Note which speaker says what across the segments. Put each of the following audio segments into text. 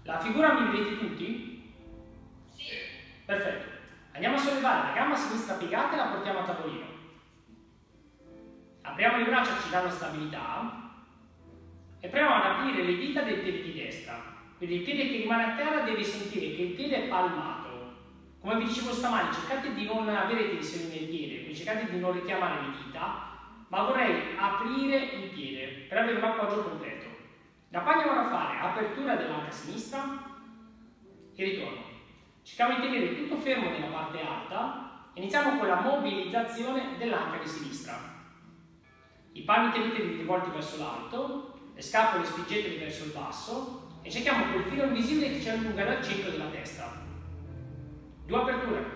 Speaker 1: La figura mi vedete tutti?
Speaker 2: Sì.
Speaker 1: Perfetto. Andiamo a sollevare la gamba sinistra piegata e la portiamo a tavolino. Apriamo le braccia che ci danno stabilità e proviamo ad aprire le dita del piede di destra. Quindi il piede che rimane a terra deve sentire che il piede è palmato. Come vi dicevo stamani, cercate di non avere tensione nel piede, quindi cercate di non richiamare le dita, ma vorrei aprire il piede per avere un appoggio completo. Da qua andiamo a fare apertura dell'anca sinistra e ritorno. Cerchiamo di tenere tutto fermo nella parte alta. Iniziamo con la mobilizzazione dell'anca di sinistra. I palmi teneteli rivolti verso l'alto, le scapole spingetele verso il basso e cerchiamo quel filo invisibile che ci allunga dal centro della testa. 2 aperture.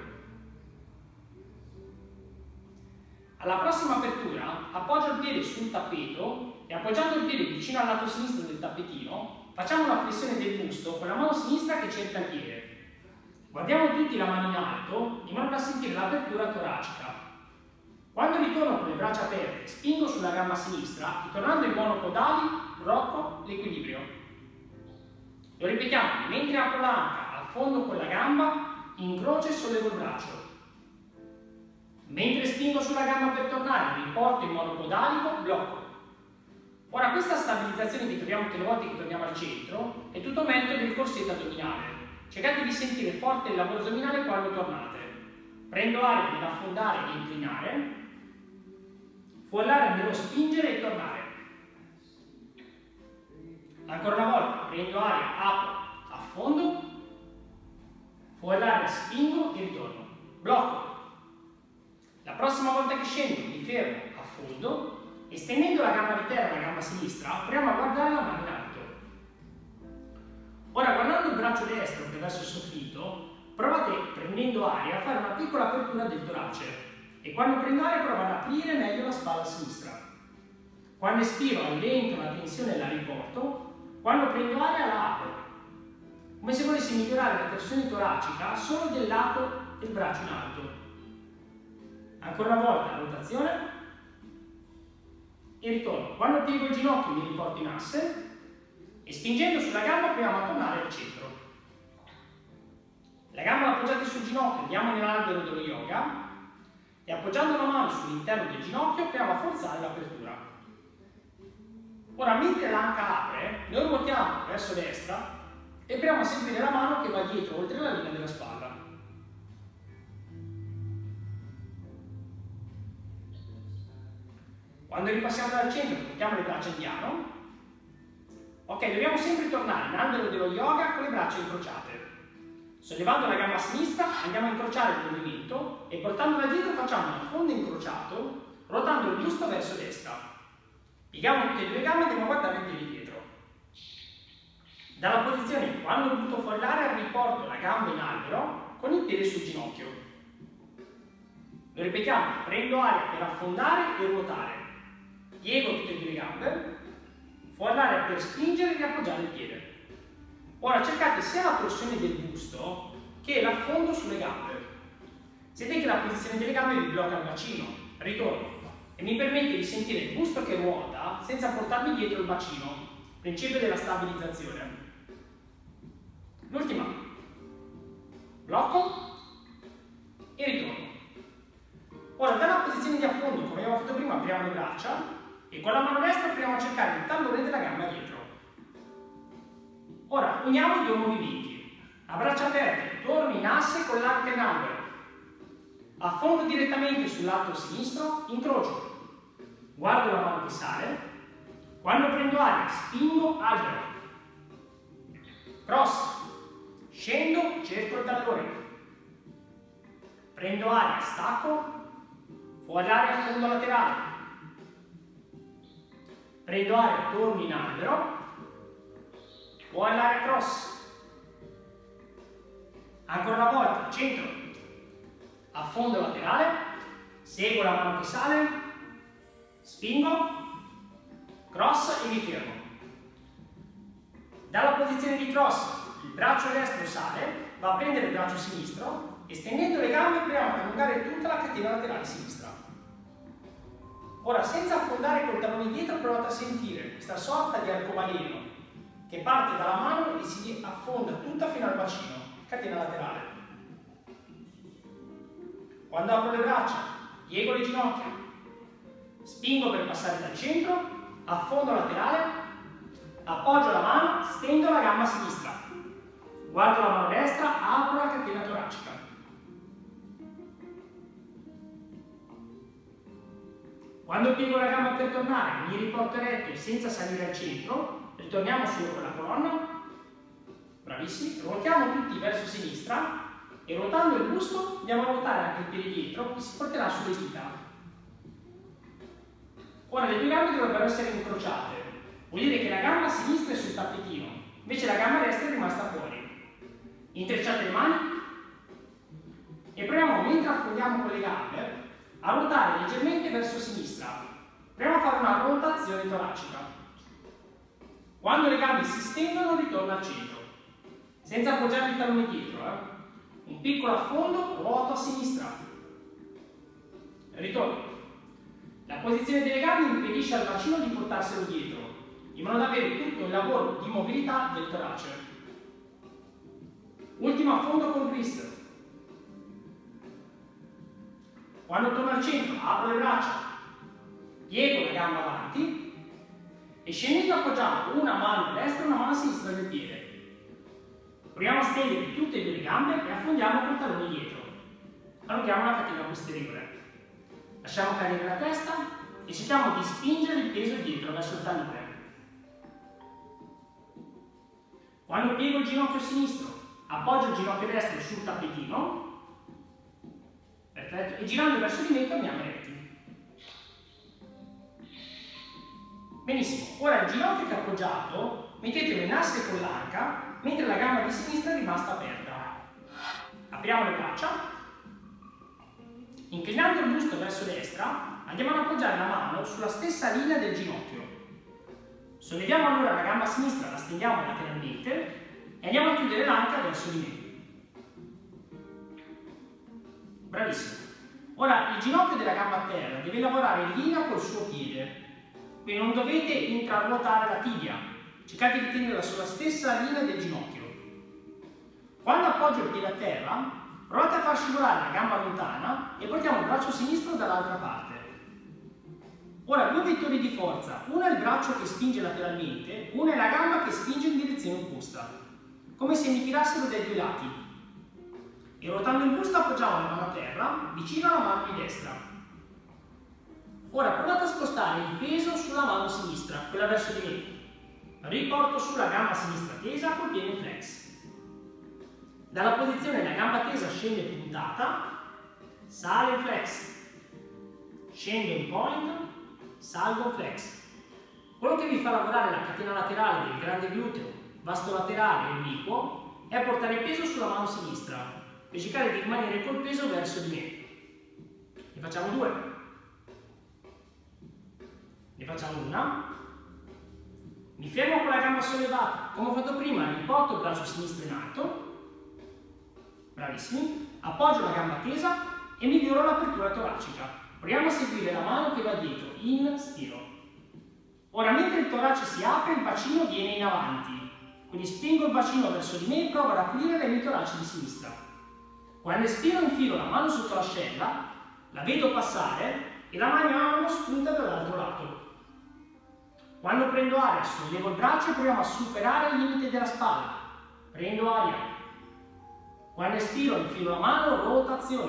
Speaker 1: Alla prossima apertura appoggia il piede sul tappeto e appoggiando il piede vicino al lato sinistro del tappetino facciamo una flessione del busto con la mano sinistra che cerca il piede. Guardiamo tutti la mano in alto in modo da sentire l'apertura toracica. Quando ritorno con le braccia aperte, spingo sulla gamba sinistra e tornando in monopodali blocco l'equilibrio. Lo ripetiamo, mentre apro l'anca, affondo con la gamba, incrocio e sollevo il braccio. Mentre spingo sulla gamba per tornare, riporto in monopodalico, blocco. Ora questa stabilizzazione che troviamo tutte le volte che torniamo al centro è tutto merito del corsetto addominale. Cercate di sentire forte il lavoro addominale quando tornate. Prendo aria nell'affondare e inclinare, follare nello spingere e tornare. Ancora una volta, prendo aria, apro, affondo, follare, spingo e ritorno. Blocco. La prossima volta che scendo mi fermo, affondo e stendendo la gamba di terra e la gamba sinistra proviamo a guardare la mano in alto. Ora guardando il braccio destro che è verso il soffitto, provate prendendo aria a fare una piccola apertura del torace e quando prendo aria provo ad aprire meglio la spalla sinistra. Quando espiro allento la tensione e la riporto, quando prendo aria la apro, come se volessi migliorare la torsione toracica solo del lato del braccio in alto. Ancora una volta, rotazione e ritorno. Quando piego il ginocchio mi riporto in asse e spingendo sulla gamba proviamo a tornare al centro. La gamba appoggiata sul ginocchio andiamo nell'albero dello yoga e appoggiando la mano sull'interno del ginocchio proviamo a forzare l'apertura. Ora mentre l'anca apre, noi ruotiamo verso destra e proviamo a seguire la mano che va dietro oltre la linea della spalla. Quando ripassiamo dal centro portiamo le braccia indiano. Ok, dobbiamo sempre tornare in albero dello yoga con le braccia incrociate. Sollevando la gamba sinistra andiamo a incrociare il movimento e portandola dietro facciamo un affondo incrociato, ruotando il busto verso destra. Pieghiamo tutte e 2 gambe e andiamo a guardare il piede dietro. Dalla posizione quando ho voluto follare riporto la gamba in albero con il piede sul ginocchio. Lo ripetiamo, prendo aria per affondare e ruotare. Piego tutte e 2 le gambe, follare per spingere e riappoggiare il piede. Ora cercate sia la torsione del busto che l'affondo sulle gambe. Vedete che la posizione delle gambe vi blocca il bacino. Ritorno e mi permette di sentire il busto che ruota senza portarmi dietro il bacino. Principio della stabilizzazione. L'ultima. Blocco e ritorno. Ora dalla posizione di affondo, come abbiamo fatto prima, apriamo le braccia e con la mano destra proviamo a cercare il tallone della gamba dietro. Ora uniamo i 2 movimenti. A braccia aperte, torno in asse con l'anca in albero. Affondo direttamente sul lato sinistro, incrocio. Guardo la mano che sale. Quando prendo aria, spingo, albero. Cross. Scendo, cerco il tallone. Prendo aria, stacco. Fuori aria, affondo laterale. Prendo aria, torno in albero. Fuori l'aria, cross. Ancora una volta, centro. Affondo laterale. Seguo la mano che sale. Spingo. Cross e mi fermo. Dalla posizione di cross, il braccio destro sale, va a prendere il braccio sinistro e stendendo le gambe proviamo ad allungare tutta la catena laterale sinistra. Ora, senza affondare col tallone dietro, provate a sentire questa sorta di arcobaleno che parte dalla mano e si affonda tutta fino al bacino, catena laterale. Quando apro le braccia, piego le ginocchia, spingo per passare dal centro, affondo laterale, appoggio la mano, stendo la gamba sinistra, guardo la mano destra, apro la catena toracica. Quando piego la gamba per tornare, mi riporto eretto senza salire al centro, ritorniamo solo con la colonna, bravissimi, ruotiamo tutti verso sinistra e ruotando il busto andiamo a ruotare anche il piede dietro che si porterà sulle dita. Ora le due gambe dovrebbero essere incrociate, vuol dire che la gamba sinistra è sul tappetino, invece la gamba destra è rimasta fuori. Intrecciate le mani e proviamo, mentre affondiamo con le gambe, a ruotare leggermente verso sinistra. Proviamo a fare una rotazione toracica. Quando le gambe si stendono, ritorna al centro, senza appoggiare il tallone dietro. Un piccolo affondo, ruoto a sinistra. Ritorno. La posizione delle gambe impedisce al bacino di portarselo dietro, in modo da avere tutto il lavoro di mobilità del torace. Ultimo affondo con twist. Quando torno al centro, apro le braccia, piego la gamba avanti e scendendo appoggiamo una mano a destra e una mano a sinistra del piede. Proviamo a stendere tutte e due le gambe e affondiamo col tallone dietro. Allunghiamo la catena posteriore. Lasciamo cadere la testa e cerchiamo di spingere il peso dietro verso il tallone. Quando piego il ginocchio sinistro, appoggio il ginocchio destro sul tappetino. Perfetto. E girando verso di me torniamo eretti. Benissimo. Ora il ginocchio che è appoggiato, mettetelo in asse con l'arca, mentre la gamba di sinistra è rimasta aperta. Apriamo le braccia. Inclinando il busto verso destra, andiamo ad appoggiare la mano sulla stessa linea del ginocchio. Solleviamo allora la gamba sinistra, la stendiamo lateralmente e andiamo a chiudere l'anca verso di me. Bravissimo. Ora il ginocchio della gamba a terra deve lavorare in linea col suo piede, quindi non dovete intraruotare la tibia, cercate di tenerla sulla stessa linea del ginocchio. Quando appoggio il piede a terra, provate a far scivolare la gamba lontana e portiamo il braccio sinistro dall'altra parte. Ora due vettori di forza, uno è il braccio che spinge lateralmente, uno è la gamba che spinge in direzione opposta, come se mi tirassero dai due lati. E ruotando il busto appoggiamo la mano a terra, vicino alla mano di destra. Ora provate a spostare il peso sulla mano sinistra, quella verso di me. Riporto sulla gamba sinistra tesa col piede in flex. Dalla posizione la gamba tesa scende puntata, sale in flex, scende in point, salgo in flex. Quello che vi fa lavorare la catena laterale del grande gluteo, vasto laterale e obliquo è portare il peso sulla mano sinistra e cercare di rimanere col peso verso di me. Ne facciamo due. Ne facciamo una. Mi fermo con la gamba sollevata, come ho fatto prima, riporto il braccio sinistro in alto. Bravissimi. Appoggio la gamba tesa e miglioro l'apertura toracica. Proviamo a seguire la mano che va dietro. Inspiro. Ora, mentre il torace si apre, il bacino viene in avanti. Quindi spingo il bacino verso di me e provo ad aprire l'emitorace di sinistra. Quando espiro infilo la mano sotto l'ascella, la vedo passare e la mano spunta dall'altro lato. Quando prendo aria sollevo il braccio e proviamo a superare il limite della spalla. Prendo aria. Quando espiro infilo la mano, rotazione.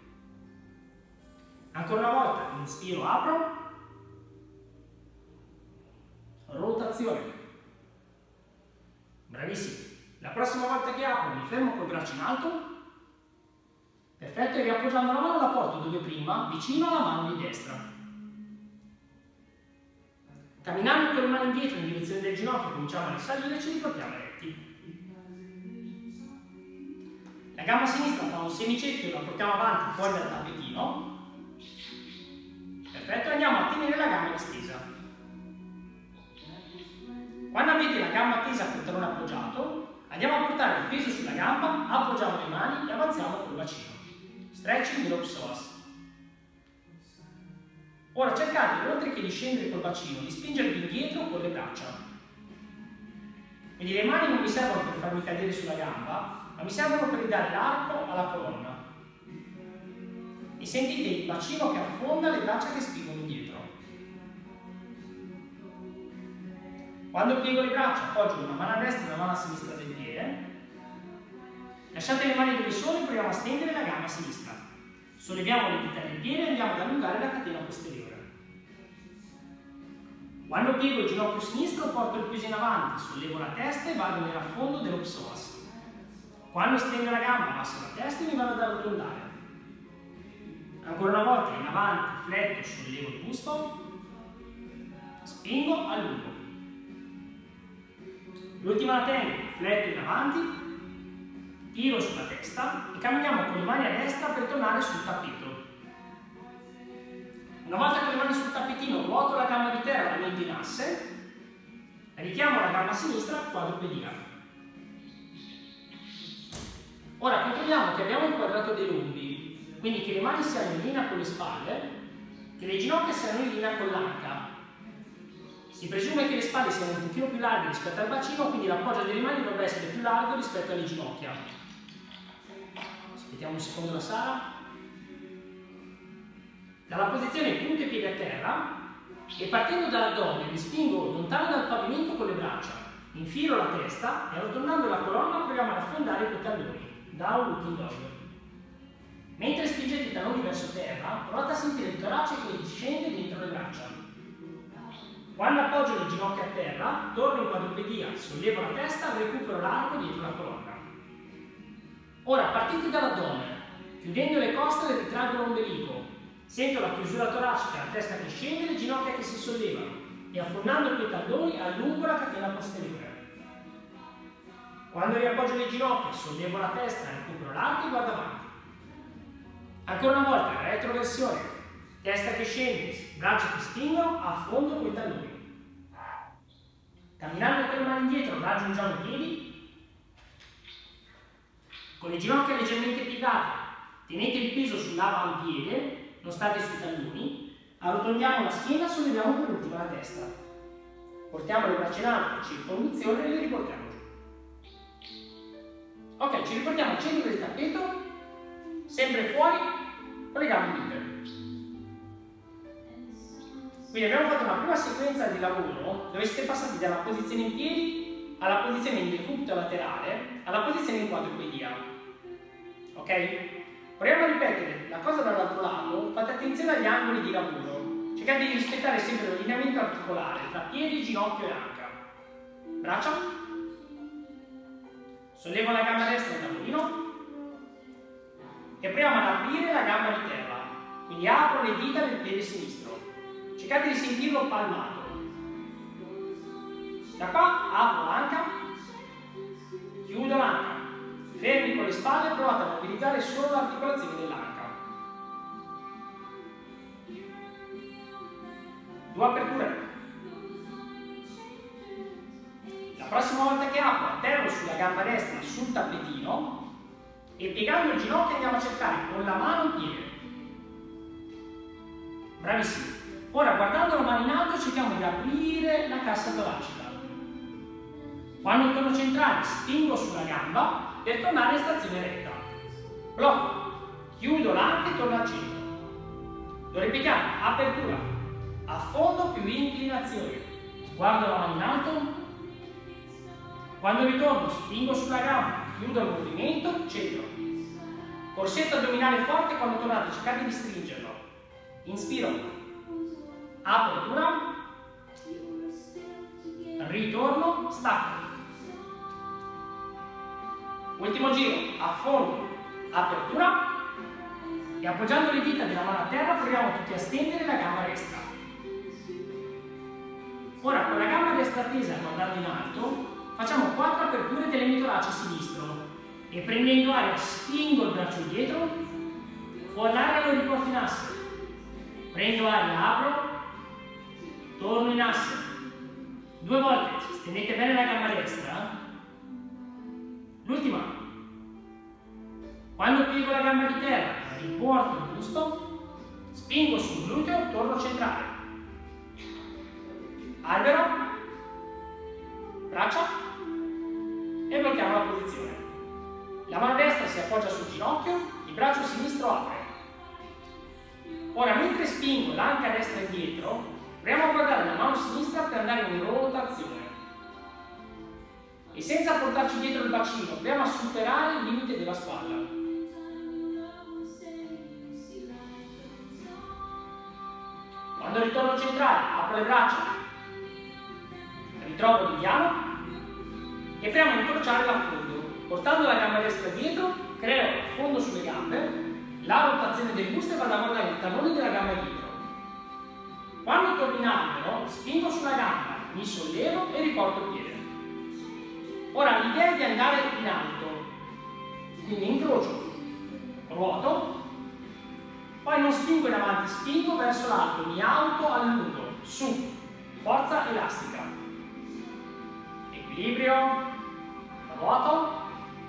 Speaker 1: Ancora una volta, inspiro, apro. Rotazione. Bravissimi. La prossima volta che apro mi fermo col braccio in alto. Perfetto, e riappoggiando la mano la porto dove prima, vicino alla mano di destra. Camminando con le mani indietro in direzione del ginocchio, cominciamo a risalire e ci riportiamo eretti. La gamba sinistra fa un semicerchio e la portiamo avanti fuori dal tappetino. Perfetto, andiamo a tenere la gamba distesa. Quando avete la gamba tesa col tallone appoggiato, andiamo a portare il peso sulla gamba, appoggiamo le mani e avanziamo col bacino. Stretching drop psoas. Ora cercate, oltre che di scendere col bacino, di spingervi indietro con le braccia. Quindi le mani non mi servono per farmi cadere sulla gamba, ma mi servono per ridare l'arco alla colonna. E sentite il bacino che affonda, le braccia che spingono indietro. Quando piego le braccia, appoggio una mano a destra e una mano a sinistra del piede. Lasciate le mani dove sono e proviamo a stendere la gamba sinistra. Solleviamo le dita del piede e andiamo ad allungare la catena posteriore. Quando piego il ginocchio sinistro porto il peso in avanti, sollevo la testa e vado nell'affondo dello psoas. Quando stendo la gamba, abbasso la testa e mi vado ad arrotondare. Ancora una volta in avanti, fletto, sollevo il busto, spingo, allungo. L'ultima la tengo, fletto in avanti, tiro sulla testa e camminiamo con le mani a destra per tornare sul tappeto. Una volta con le mani sul tappetino ruoto la gamba di terra, la mente in asse, richiamo la gamba sinistra, quadrupedia. Ora controlliamo che abbiamo inquadrato dei rombi, quindi che le mani siano in linea con le spalle, che le ginocchia siano in linea con l'anca. Si presume che le spalle siano un pochino più larghe rispetto al bacino, quindi l'appoggio delle mani dovrebbe essere più largo rispetto alle ginocchia. Aspettiamo un secondo la Sara. Dalla posizione punta e piedi a terra e partendo dall'addome mi spingo lontano dal pavimento con le braccia, infilo la testa e arrotondando la colonna proviamo ad affondare i talloni. Down looking dog. Mentre spingete i talloni verso terra, provate a sentire il torace che scende dentro le braccia. Quando appoggio le ginocchia a terra, torno in quadrupedia, sollevo la testa e recupero l'arco dietro la colonna. Ora partite dall'addome, chiudendo le costole ritraggo l'ombelico. Sento la chiusura toracica, la testa che scende e le ginocchia che si sollevano e affondando quei talloni allungo la catena posteriore. Quando riappoggio le ginocchia, sollevo la testa, recupero l'arco e guardo avanti. Ancora una volta, retroversione, testa che scende, braccia che spingono, affondo quei talloni. Camminando con le mani indietro raggiungiamo i piedi, con le ginocchia leggermente piegate, tenete il peso sull'avampiede, non state sui talloni, arrotondiamo la schiena, solleviamo per ultima la testa. Portiamo le braccia in alto, circonduzione e le riportiamo giù. Ok, ci riportiamo al centro del tappeto, sempre fuori, con le gambe libere. Quindi abbiamo fatto una prima sequenza di lavoro dove siete passati dalla posizione in piedi alla posizione in decúbito laterale alla posizione in quadrupedia. Ok? Proviamo a ripetere la cosa dall'altro lato, fate attenzione agli angoli di lavoro, cercate di rispettare sempre l'allineamento articolare tra piedi, ginocchio e anca. Braccia, sollevo la gamba destra al tavolino e proviamo ad aprire la gamba di terra, quindi apro le dita del piede sinistro, cercate di sentirlo palmato. Da qua apro l'anca, chiudo l'anca. Fermi con le spalle e provate a mobilizzare solo l'articolazione dell'anca. 2 aperture. La prossima volta che apro atterro sulla gamba destra sul tappetino e piegando il ginocchio andiamo a cercare con la mano il piede. Bravissimi. Ora guardando la mano in alto cerchiamo di aprire la cassa toracica. Quando torno centrale spingo sulla gamba per tornare in stazione retta. Blocco, chiudo l'anca e torno al centro. Lo ripetiamo, apertura, affondo più inclinazione. Guardo la mano in alto. Quando ritorno spingo sulla gamba, chiudo il movimento, centro. Corsetto addominale forte, quando tornate cercate di stringerlo. Inspiro, apertura, ritorno, stacco. Ultimo giro, affondo, apertura e appoggiando le dita della mano a terra proviamo tutti a stendere la gamba destra. Ora con la gamba destra tesa guardando in alto facciamo 4 aperture dell'emitorace sinistro e prendendo aria spingo il braccio dietro, fuori l'aria lo riporto in asse, prendo aria, apro, torno in asse. 2 volte, stendete bene la gamba destra. L'ultima. Quando piego la gamba di terra, riporto il busto, spingo sul gluteo, torno centrale. Albero, braccia, e blocchiamo la posizione. La mano destra si appoggia sul ginocchio, il braccio sinistro apre. Ora, mentre spingo l'anca destra indietro, proviamo a guardare la mano sinistra per andare in rotazione. E senza portarci dietro il bacino, proviamo a superare il limite della spalla. Quando ritorno centrale, apro le braccia, ritrovo il diano e proviamo a incrociare l'affondo. Portando la gamba destra dietro, creo affondo sulle gambe, la rotazione del busto e vado a guardare il tallone della gamba dietro. Quando torno in albero, spingo sulla gamba, mi sollevo e riporto il piede. Ora l'idea è di andare in alto, quindi incrocio, ruoto, poi non spingo in avanti, spingo verso l'alto, mi auto allungo, su, forza elastica. Equilibrio, ruoto,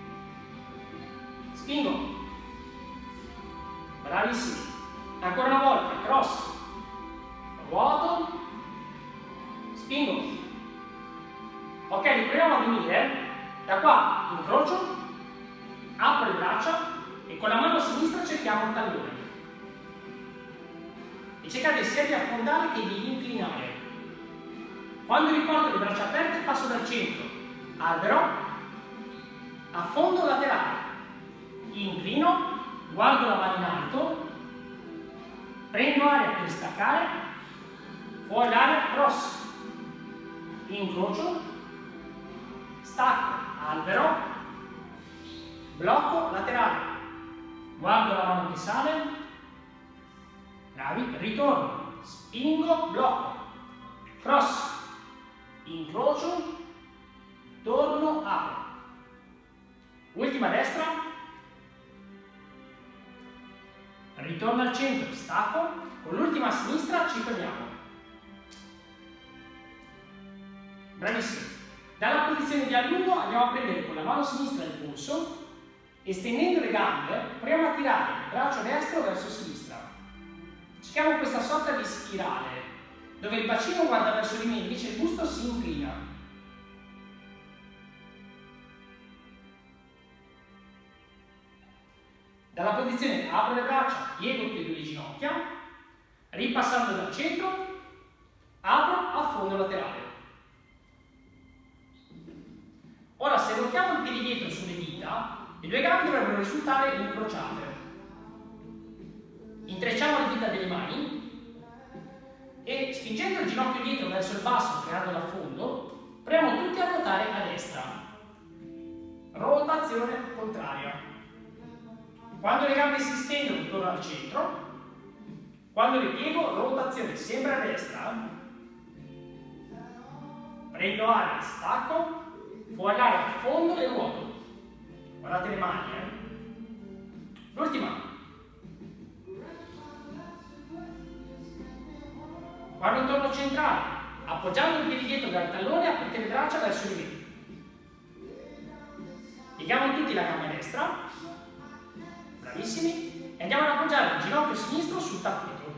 Speaker 1: spingo. Bravissimi. Ancora una volta, cross, ruoto, spingo. Ok, riproviamo a venire. Da qua incrocio, apro le braccia e con la mano sinistra cerchiamo il tallone. E cercate sia di affondare che di inclinare. Quando riporto le braccia aperte passo dal centro, albero, affondo laterale, inclino, guardo la mano in alto, prendo aria per staccare, fuori l'aria, cross, incrocio, stacco, albero, blocco laterale, guardo la mano che sale, bravi, ritorno, spingo, blocco, cross, incrocio, torno, apro. Ultima destra, ritorno al centro, stacco, con l'ultima sinistra ci fermiamo. Bravissimo. Dalla posizione di allungo andiamo a prendere con la mano sinistra il polso e stendendo le gambe proviamo a tirare il braccio destro verso sinistra. Cerchiamo questa sorta di spirale dove il bacino guarda verso di me, invece il busto si inclina. Dalla posizione apro le braccia, piego tutte e due le ginocchia, ripassando dal centro, apro, affondo laterale. Ora, se blocchiamo il piede dietro sulle dita, le due gambe dovrebbero risultare incrociate. Intrecciamo le dita delle mani e spingendo il ginocchio dietro verso il basso, creando l'affondo, proviamo tutti a ruotare a destra. Rotazione contraria. Quando le gambe si stendono, torno al centro. Quando le piego, rotazione sempre a destra. Prendo aria, stacco, fuori l'aria, affondo e ruoto. Guardate le mani, L'ultima. Quando torno centrale, appoggiando il piede dietro dal tallone, aprite le braccia verso di me. Pieghiamo tutti la gamba destra. Bravissimi. E andiamo ad appoggiare il ginocchio sinistro sul tappeto.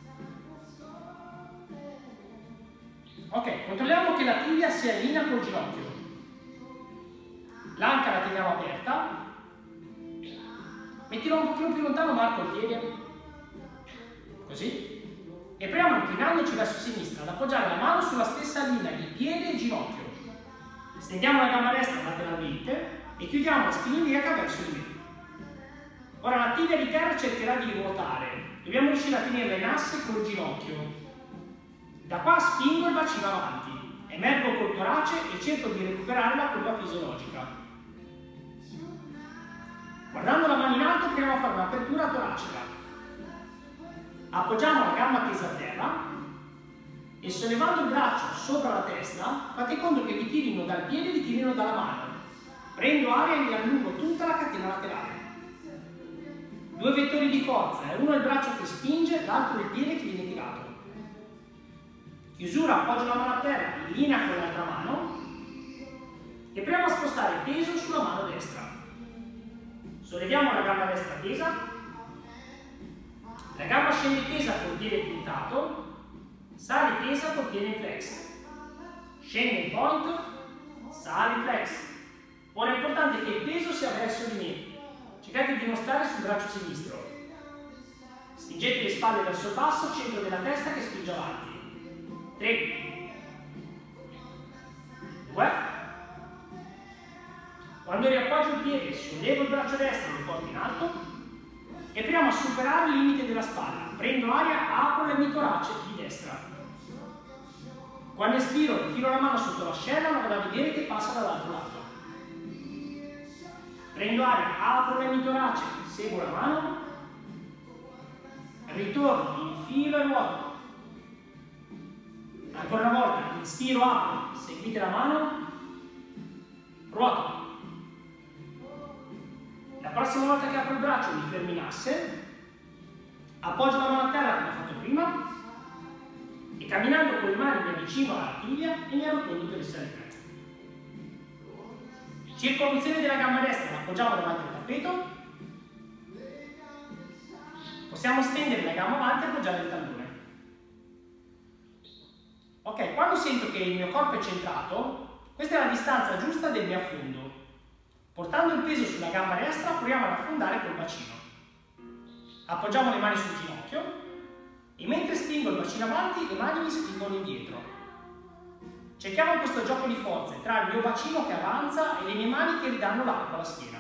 Speaker 1: Ok, controlliamo che la tibia si allinea col ginocchio. L'anca la teniamo aperta. Mettilo un pochino più lontano, Marco, il piede. Così. E proviamo, inclinandoci verso sinistra, ad appoggiare la mano sulla stessa linea di piede e ginocchio. Stendiamo la gamba destra lateralmente e chiudiamo la spina iliaca verso di me. Ora la tibia di terra cercherà di ruotare. Dobbiamo riuscire a tenerla in asse col ginocchio. Da qua spingo il bacino avanti, emergo col torace e cerco di recuperare la curva fisiologica. Guardando la mano in alto proviamo a fare un'apertura toracica. Appoggiamo la gamba tesa a terra e sollevando il braccio sopra la testa fate conto che vi tirino dal piede e vi tirino dalla mano. Prendo aria e mi allungo tutta la catena laterale. Due vettori di forza, uno è il braccio che spinge, l'altro è il piede che viene tirato. Chiusura, appoggio la mano a terra, in linea con l'altra mano e proviamo a spostare il peso sulla mano destra. Solleviamo la gamba destra tesa, la gamba scende tesa col piede puntato, sale tesa col piede in flex, scende in point, sale in flex, Ora è importante che il peso sia verso di me. Cercate di non stare sul braccio sinistro. Spingete le spalle verso il basso, centro della testa che spinge avanti. 3, 2. Quando riappoggio il piede, sollevo il braccio destro, lo porto in alto e proviamo a superare il limite della spalla. Prendo aria, apro l'emitorace di destra. Quando espiro, infilo la mano sotto l'ascella, ma vado a vedere che passa dall'altro lato. Prendo aria, apro l'emitorace, seguo la mano, ritorno, infilo e ruoto. Ancora una volta, inspiro, apro, seguite la mano, ruoto. La prossima volta che apro il braccio mi fermo in asse, appoggio la mano a terra come ho fatto prima e camminando con le mani mi avvicino alla tibia e mi arrotondo per il salire. Circonvoluzione della gamba destra, la appoggiamo davanti al tappeto. Possiamo stendere la gamba avanti e appoggiare il tallone. Ok, quando sento che il mio corpo è centrato, questa è la distanza giusta del mio affondo. Portando il peso sulla gamba destra, proviamo ad affondare col bacino. Appoggiamo le mani sul ginocchio e mentre spingo il bacino avanti, le mani mi spingono indietro. Cerchiamo questo gioco di forze tra il mio bacino che avanza e le mie mani che ridanno l'acqua alla schiena.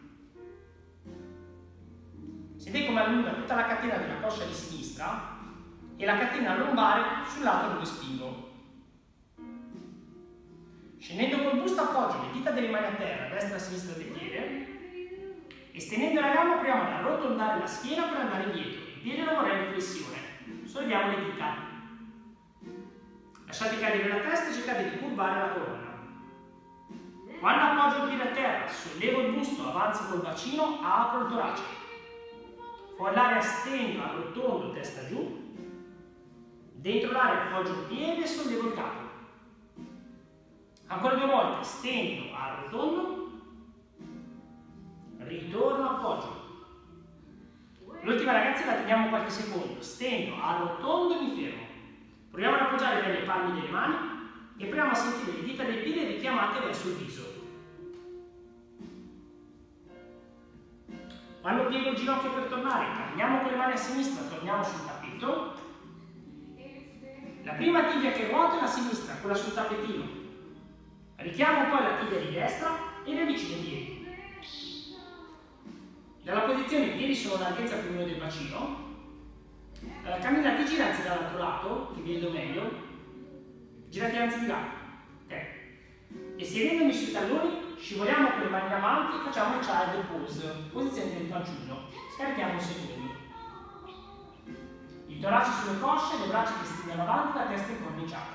Speaker 1: Sentite come allunga tutta la catena della coscia di sinistra e la catena lombare sul lato dove spingo. Scendendo col busto appoggio le dita delle mani a terra, destra e sinistra del piede, e stenendo la gamba proviamo ad arrotondare la schiena per andare indietro. Il piede lo vorrei in flessione. Solleviamo le dita. Lasciate cadere la testa e cercate di curvare la colonna. Quando appoggio il piede a terra, sollevo il busto, avanzo col bacino, apro il torace. Fuori l'aria stendo, arrotondo, testa giù. Dentro l'aria appoggio il piede e sollevo il capo. Ancora 2 volte, stendo, arrotondo, ritorno, appoggio. L'ultima ragazzi la teniamo qualche secondo, stendo, arrotondo e mi fermo. Proviamo ad appoggiare bene le palme delle mani e proviamo a sentire le dita del piede richiamate verso il viso. Quando piego il ginocchio per tornare, camminiamo con le mani a sinistra, torniamo sul tappeto. La prima tibia che ruota è la sinistra, quella sul tappetino. Richiamo poi la tibia di destra e le avvicino i piedi. Nella posizione i piedi sono all'altezza più o meno del bacino. Camminate girati dall'altro lato, che vedo meglio. Girati anzi di là. Ok. E sedendomi sui talloni, scivoliamo con le mani avanti e facciamo il child pose, posizione del fanciullo. Scarichiamo un secondo. Il torace sulle cosce, le braccia che stingono avanti, la testa incorniciata.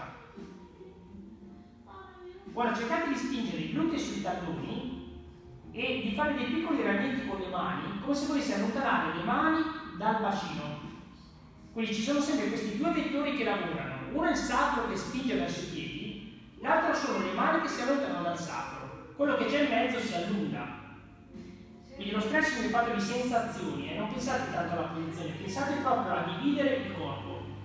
Speaker 1: Ora cercate di spingere i glutei sui talloni e di fare dei piccoli ramenti con le mani, come se volessi allontanare le mani dal bacino. Quindi ci sono sempre questi 2 vettori che lavorano. Uno è il sacro che spinge verso i piedi, l'altro sono le mani che si allontanano dal sacro. Quello che c'è in mezzo si allunga. Quindi lo stretching è fatto di sensazioni e non pensate tanto alla posizione, pensate proprio a dividere il corpo.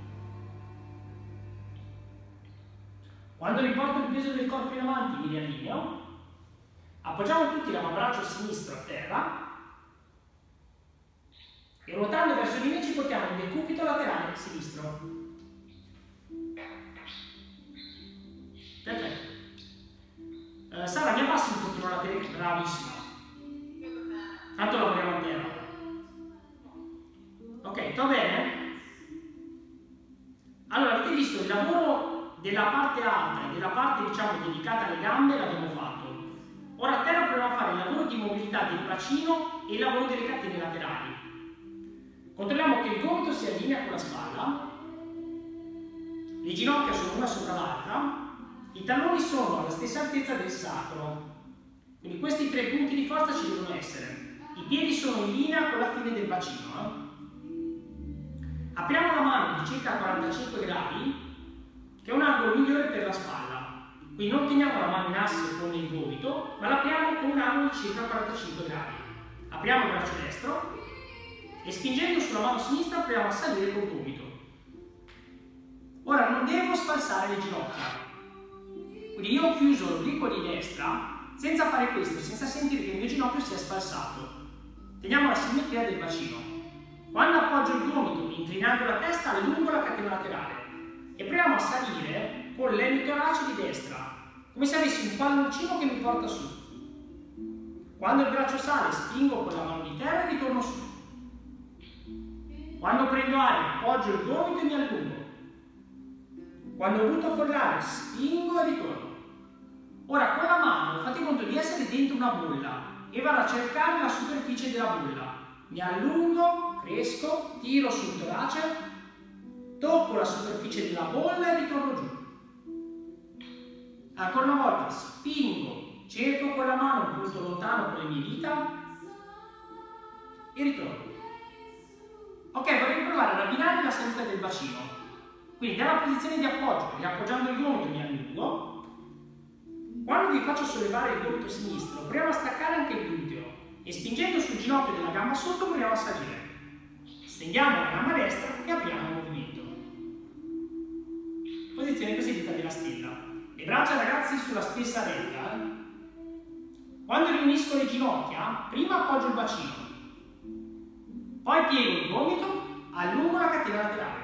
Speaker 1: Quando riporto il peso del corpo in avanti mi riallineo, appoggiamo tutti l'avambraccio sinistro a terra e ruotando verso di me ci portiamo in decupito laterale sinistro. Perfetto. Sara, mi abbassi un pochino la telecamera, bravissima. Tanto lavoriamo a terra. Ok, va bene? Allora, avete visto il lavoro della parte alta e della parte, diciamo, dedicata alle gambe l'abbiamo fatto. Ora a terra proviamo a fare il lavoro di mobilità del bacino e il lavoro delle catene laterali. Controlliamo che il gomito si allinea con la spalla, le ginocchia sono una sopra l'altra, i talloni sono alla stessa altezza del sacro. Quindi questi 3 punti di forza ci devono essere. I piedi sono in linea con la fine del bacino. Apriamo la mano di circa 45 gradi, che è un angolo migliore per la spalla. Quindi non teniamo la mano in asse con il gomito, ma la apriamo con un angolo di circa 45 gradi. Apriamo il braccio destro e spingendo sulla mano sinistra proviamo a salire col gomito. Ora non devo spansare le ginocchia. Quindi io ho chiuso l'obliquo di destra senza fare questo, senza sentire che il mio ginocchio si è sfalsato. Teniamo la simmetria del bacino. Quando appoggio il gomito, inclinando la testa, allungo la catena laterale e proviamo a salire con l'emitorace di destra, come se avessi un palloncino che mi porta su. Quando il braccio sale, spingo con la mano di terra e ritorno su. Quando prendo aria, appoggio il gomito e mi allungo. Quando butto fuori l'aria, spingo e ritorno. Ora con la mano fate conto di essere dentro una bolla e vado a cercare la superficie della bolla. Mi allungo, cresco, tiro sul torace, tocco la superficie della bolla e ritorno giù. Ancora una volta, spingo, cerco con la mano un punto lontano con le mie dita e ritorno. Ok, vorrei provare ad abbinare la salita del bacino. Quindi dalla posizione di appoggio, riappoggiando il gomito mi allungo. Quando vi faccio sollevare il gomito sinistro, proviamo a staccare anche il gluteo e spingendo sul ginocchio della gamba sotto proviamo a salire. Stendiamo la gamba destra e apriamo il movimento. Posizione cosiddetta della stella. Le braccia ragazzi sulla stessa retta. Quando riunisco le ginocchia, prima appoggio il bacino, poi piego il gomito, allungo la catena laterale.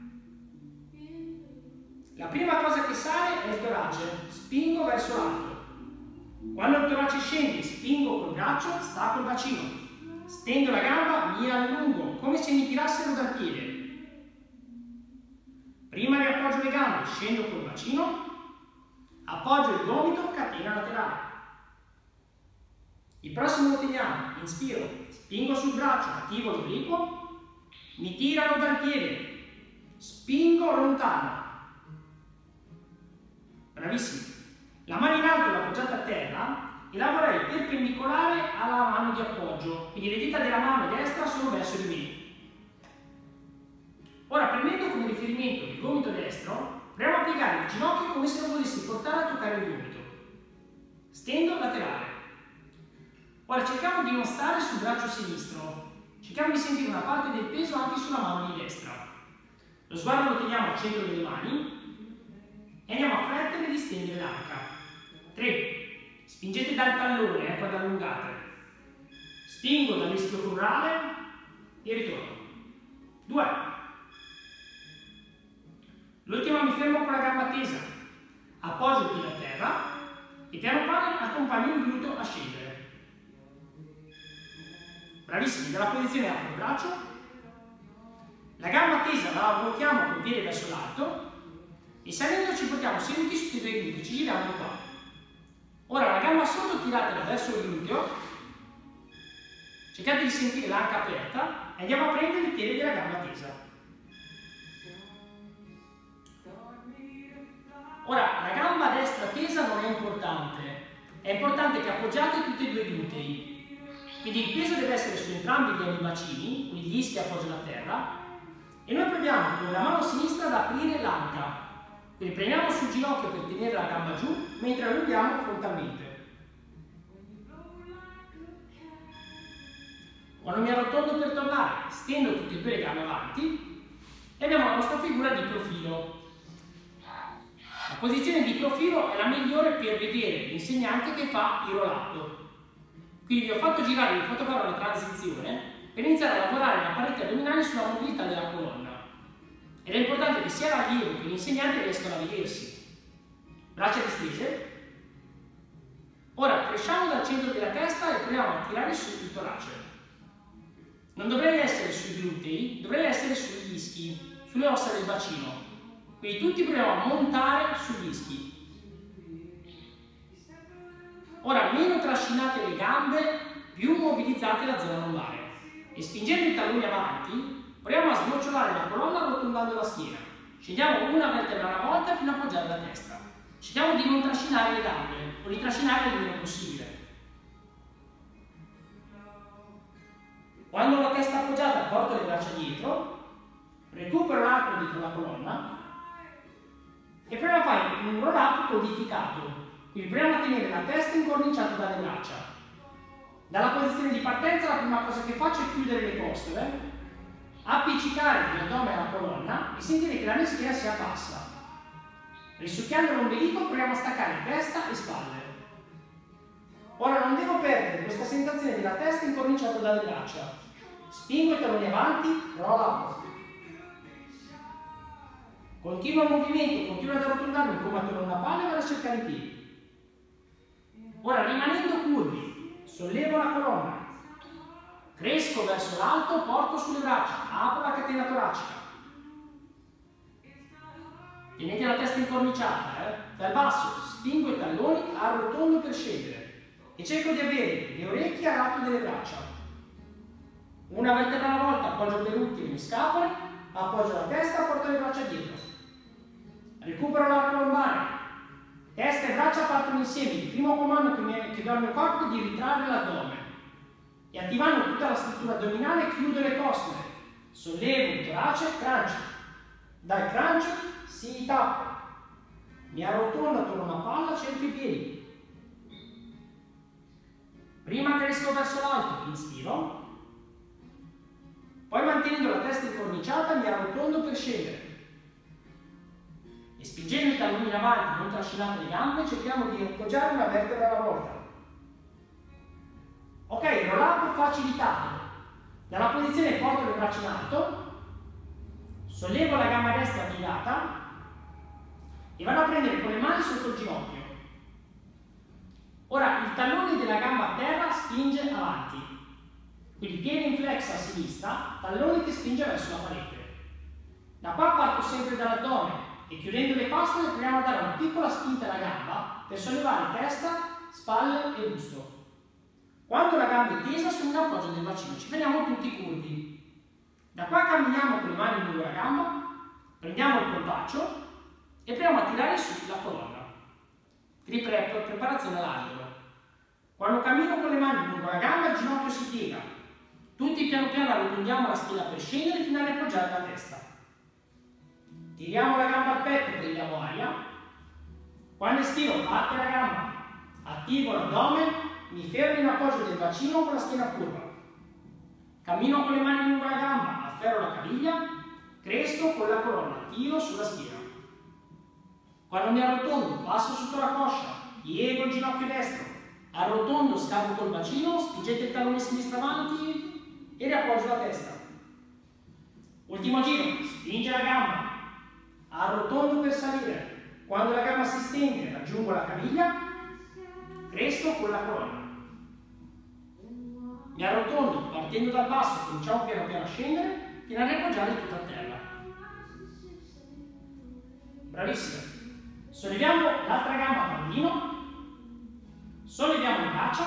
Speaker 1: La prima cosa che sale è il torace, spingo verso l'alto. Quando il torace scende, spingo col braccio, stacco il bacino. Stendo la gamba, mi allungo, come se mi tirassero dal piede. Prima riappoggio le gambe, scendo col bacino, appoggio il gomito, catena laterale. Il prossimo lo teniamo, inspiro, spingo sul braccio, attivo l'obliquo, mi tirano dal piede, spingo lontano. Bravissimi. La mano in alto l'ho appoggiata a terra e la vorrei perpendicolare alla mano di appoggio, quindi le dita della mano destra sono verso di me. Ora, prendendo come riferimento il gomito destro, proviamo a piegare il ginocchio come se lo volessi portare a toccare il gomito. Stendo laterale. Ora cerchiamo di non stare sul braccio sinistro, cerchiamo di sentire una parte del peso anche sulla mano di destra. Lo sguardo lo teniamo al centro delle mani e andiamo a flettere e distendere l'anca. 3. Spingete dal tallone quando allungate. Spingo dall'ischio crurale e ritorno. 2. L'ultima mi fermo con la gamba tesa. Appoggio il piede a terra e piano piano accompagno il gluteo a scendere. Bravissimi, dalla posizione apro il braccio. La gamba tesa la blocchiamo col piede verso l'alto. E salendo ci portiamo seduti su tutti i due glutei, ci giriamo qua. Ora la gamba sotto tiratela verso il gluteo, cercate di sentire l'anca aperta e andiamo a prendere il piede della gamba tesa. Ora la gamba destra tesa non è importante che appoggiate tutti e due i glutei, quindi il peso deve essere su entrambi gli bacini, quindi gli ischi appoggiano a terra e noi proviamo con la mano sinistra ad aprire l'anca. Quindi prendiamo sul ginocchio per tenere la gamba giù, mentre allunghiamo frontalmente. Quando mi arrotondo per tornare, stendo tutte e due le gambe avanti e abbiamo la nostra figura di profilo. La posizione di profilo è la migliore per vedere l'insegnante che fa il roll-up. Quindi vi ho fatto girare, vi ho fatto fare una transizione per iniziare a lavorare la parete addominale sulla mobilità della colonna. Ed è importante che sia l'allievo che l'insegnante riescano a vedersi. Braccia distese. Ora cresciamo dal centro della testa e proviamo a tirare su il torace. Non dovrei essere sui glutei, dovrei essere sugli ischi, sulle ossa del bacino. Quindi tutti proviamo a montare sugli ischi. Ora meno trascinate le gambe, più mobilizzate la zona lombare. E spingendo i talloni avanti, proviamo a snocciolare la colonna arrotondando la schiena. Scendiamo una vertebra alla volta fino a appoggiare la testa. Cerchiamo di non trascinare le gambe, o di trascinarle il meno possibile. Quando ho la testa appoggiata, porto le braccia dietro, recupero l'arco dietro la colonna e proviamo a fare un roll-up codificato. Quindi proviamo a tenere la testa incorniciata dalle braccia. Dalla posizione di partenza la prima cosa che faccio è chiudere le costole, appiccicare l'addome alla colonna e sentire che la mia schiena si abbassa. Risucchiando l'ombelico proviamo a staccare testa e spalle. Ora non devo perdere questa sensazione della testa incorniciata dalle braccia. Spingo i talloni avanti, roll up. Continuo il movimento, continuo ad arrotondarmi come attorno a una palla e vado a cercare i piedi. Ora, rimanendo curvi, sollevo la colonna, cresco verso l'alto, porto sulle braccia, apro la catena toracica. Tenete la testa incorniciata, dal basso spingo i talloni, arrotondo per scendere e cerco di avere le orecchie a lato delle braccia. Una vertebra alla volta appoggio per ultime le scapole, appoggio la testa, porto le braccia dietro. Recupero l'arco lombare, testa e braccia partono insieme. Il primo comando che do al mio corpo è di ritrarre l'addome e attivando tutta la struttura addominale chiudo le costole, sollevo il torace, crunch. Dal crunch si tappa, mi arrotondo attorno a una palla, cerco i piedi. Prima cresco verso l'alto, inspiro, poi mantenendo la testa incorniciata mi arrotondo per scendere. E spingendo i talloni in avanti, non trascinate le gambe, cerchiamo di appoggiare una vertebra alla volta. Ok, roll up facilitato. Dalla posizione porto le braccia in alto, sollevo la gamba destra piegata e vado a prendere con le mani sotto il ginocchio. Ora il tallone della gamba a terra spinge avanti. Quindi piede in flex a sinistra, tallone che spinge verso la parete. Da qua parto sempre dall'addome e chiudendo le costole proviamo a dare una piccola spinta alla gamba per sollevare testa, spalle e busto. Quando la gamba è tesa sono in appoggio del bacino, ci fermiamo tutti curvi. Da qua camminiamo con le mani lungo la gamba, prendiamo il polpaccio e proviamo a tirare su la colonna. Pre-prep, preparazione all'angolo. Quando cammino con le mani lungo la gamba il ginocchio si piega. Tutti piano piano arrotondiamo la schiena per scendere fino ad appoggiare la testa. Tiriamo la gamba al petto, prendiamo aria. Quando estiro parte la gamba, attivo l'addome, mi fermo in appoggio del bacino con la schiena curva. Cammino con le mani lungo la gamba, afferro la caviglia, cresco con la colonna, tiro sulla schiena. Quando mi arrotondo, passo sotto la coscia, piego il ginocchio destro, arrotondo, scavo col bacino, spingete il tallone sinistro avanti e riappoggio la testa. Ultimo giro, spinge la gamba, arrotondo per salire. Quando la gamba si stende, raggiungo la caviglia, cresco con la colonna. Mi arrotondo, partendo dal basso, cominciamo piano piano a scendere, fino a riappoggiare tutto a terra. Bravissimo. Solleviamo l'altra gamba a pallino, solleviamo le braccia.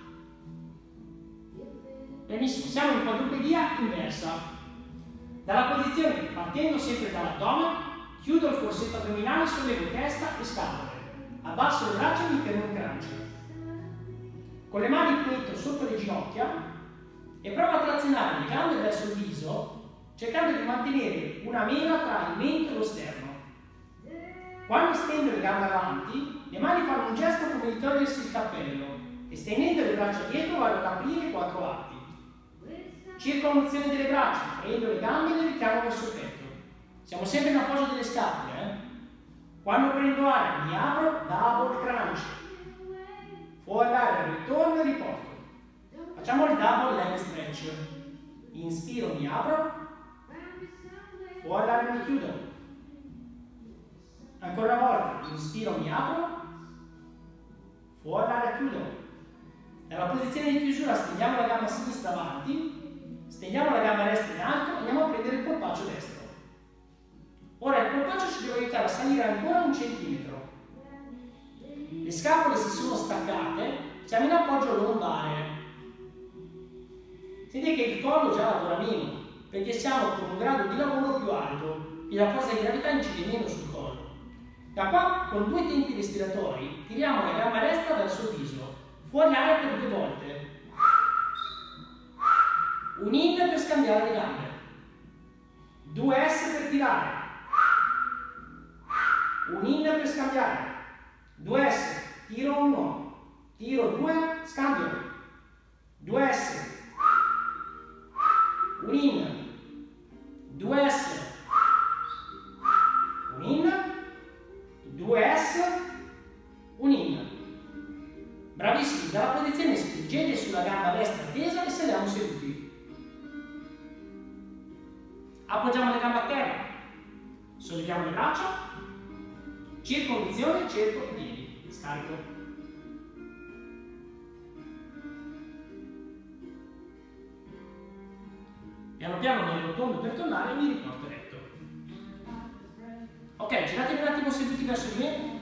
Speaker 1: Benissimo, siamo in quadrupedia inversa. Dalla posizione, partendo sempre dall'addome, chiudo il corsetto addominale, sollevo testa e scapole. Abbasso le braccia e mi fermo in crunch. Con le mani metto sotto le ginocchia e provo a trazionare le gambe verso il viso, cercando di mantenere una mela tra il mento e lo sterno. Quando stendo le gambe avanti, le mani fanno un gesto come di togliersi il cappello e stendendo le braccia dietro vado ad aprire i quattro arti. Circonvoluzione delle braccia, prendo le gambe e le richiamo verso il petto. Siamo sempre in appoggio delle scapole. Quando prendo aria mi apro, double crunch. Fuori l'aria, ritorno e riporto. Facciamo il double leg stretch. Inspiro, mi apro. Fuori l'aria, mi chiudo. Ancora una volta, inspiro, mi apro. Fuori l'aria, chiudo. Nella posizione di chiusura stendiamo la gamba sinistra avanti, stendiamo la gamba destra in alto e andiamo a prendere il polpaccio destro. Ora il polpaccio ci deve aiutare a salire ancora 1 centimetro. Le scapole si sono staccate, siamo in appoggio lombare. Vedete che il collo già lavora meno, perché siamo con un grado di lavoro più alto e la forza di gravità incide meno sul collo. Da qua, con 2 tempi respiratori, tiriamo la gamba destra verso il viso, fuori aria per 2 volte. Un in per scambiare le gambe. 2 S per tirare. Un in per scambiare. 2 S, tiro 1, tiro 2, scambio. 2 S. Un in. 2 S. Un in. 2 S. Un in. Bravissimi, dalla posizione appoggiamo le gambe a terra, solleviamo le braccia, circonvoluzione, cerco i piedi, scarico. Piano piano mi rotondo per tornare e mi riporto retto. Ok, giratevi un attimo seduti verso di me.